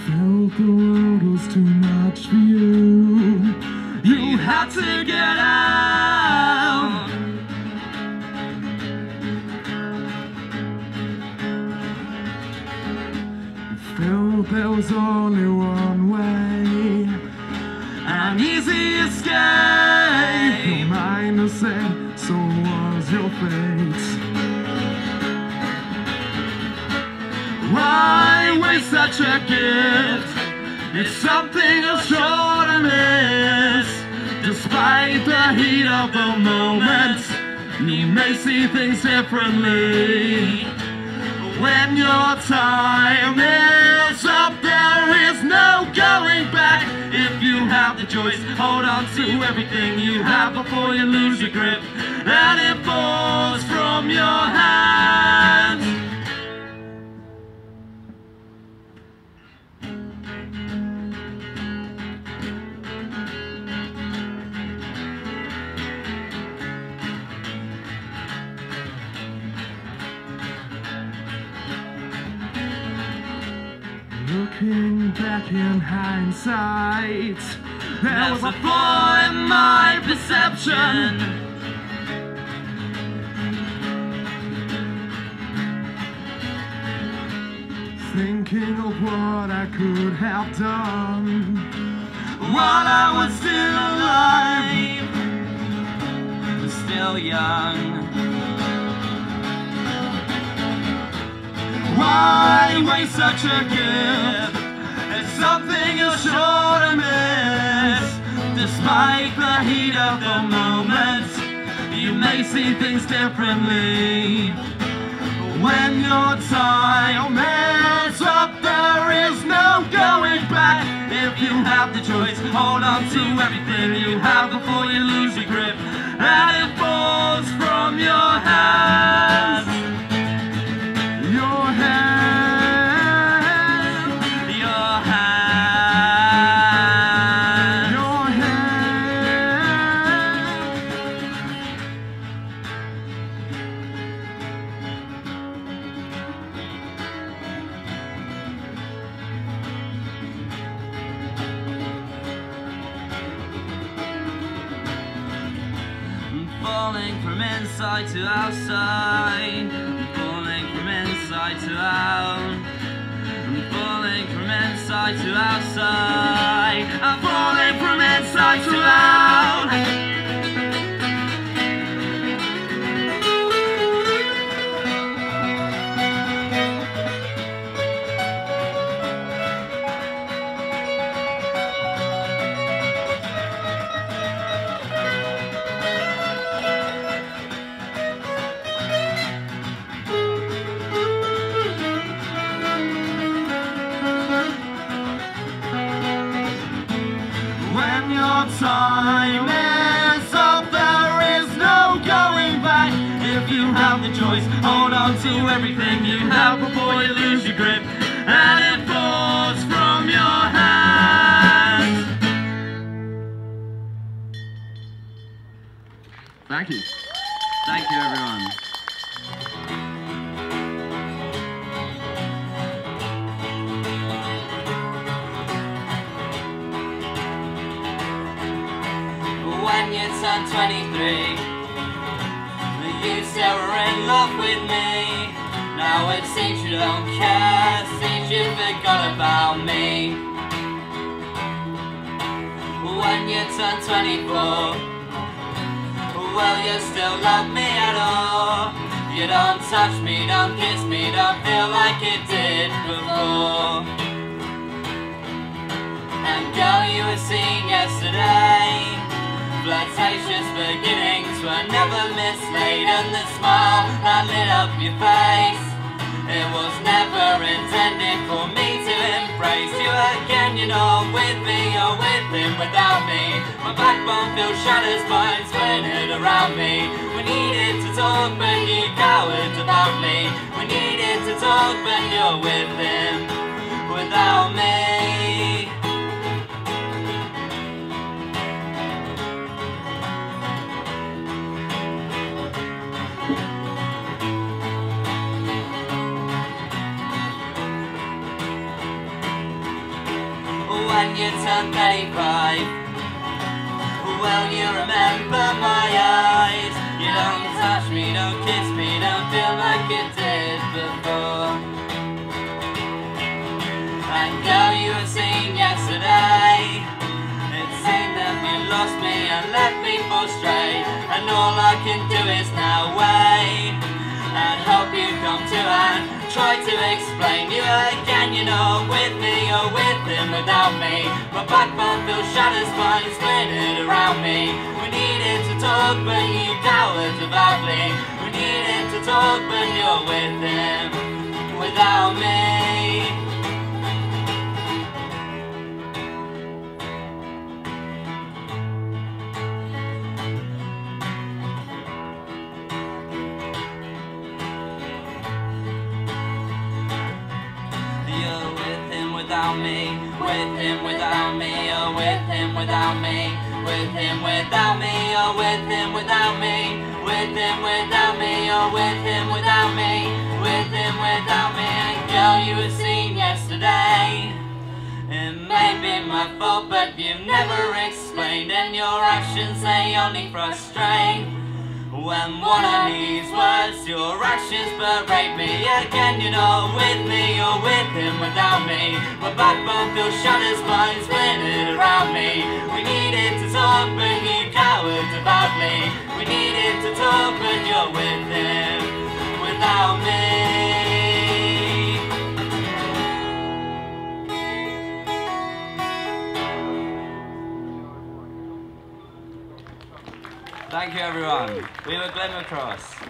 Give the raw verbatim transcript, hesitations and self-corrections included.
felt the world was too much for you. You had to get out. You felt there was only one way, an easy escape. Your mind has said, so was your fate. Why waste such a gift? It's something you're sure to miss. Despite the heat of the moment, you may see things differently. When your time is up, there is no going back. If you have the choice, hold on to everything you have before you lose your grip and it falls from your hands. Looking back in hindsight, there was a flaw in my perception. Thinking of what I could have done while I was still alive, still young. Why waste such a gift? It's something you're sure to miss. Despite the heat of the moment, you may see things differently. When your time is up, there is no going back. If you have the choice, hold on to everything you have before you lose your grip and it falls from your hands. Your hand, your hand, your hand. I'm falling from inside to outside. Inside to out, I'm falling from inside to outside. I'm falling from inside to out. Your time is up, there is no going back. If you have the choice, hold on to everything you have before you lose your grip and it falls from your hands. Thank you. Thank you, everyone. When you turned twenty-three, you still were in love with me. Now it seems you don't care, seems you forgot about me. When you turned twenty-four, well, you still love me at all. You don't touch me, don't kiss me, don't feel like you did before. And girl, you were seen yesterday, flirtatious beginnings were never mislaid, and the smile that lit up your face, it was never intended for me to embrace you again. You're not with me, you're with him without me. My backbone feels shatters, but it's splintered around me. We needed to talk, but you cowered about me. We needed to talk, but you're with him without me. when you turned thirty-five. Well, you remember my eyes. You don't touch me, don't kiss me, don't feel like you did before. And girl, you were seen yesterday. It seemed that you lost me and left me for straight. And all I can do is now wait and hope you come to and try to explain you again. You know, with me or with him, without me. My backbone feels shattered, spine splintered around me. We needed to talk, but you cowered about me. We needed to talk, but you're with him, without me. Without me, with him, without me, or with him, without me, with him, without me, or with him, without me, with him, without me, or with him, without me, with him, without me. And girl, you were seen yesterday. It may be my fault, but you've never explained, and your actions, they only frustrate. When one of these words, your actions berate me again. You know, with me or with him, without me. My backbone feels shattered, spine splintered around me. We needed to talk, but you cowards about me. We needed to talk, but you're with him, without me. Thank you, everyone. We were Glimmer.